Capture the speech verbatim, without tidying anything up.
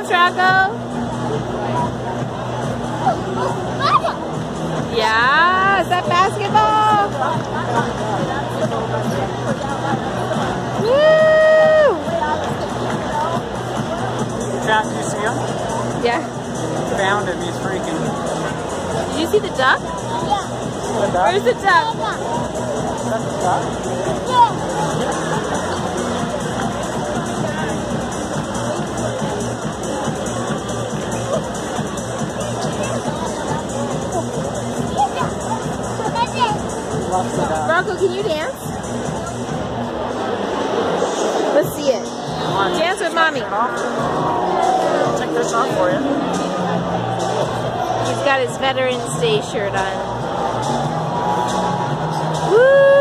dance, Rocco? Yeah, is that basketball? Woo! Jack, did you see him? Yeah. Found him, he's freaking. Did you see the duck? Yeah. The duck? Where's the duck? That's the duck? Rocco, can you dance? Let's see it. Dance with mommy. I'll take this off for you. He's got his Veterans Day shirt on. Woo!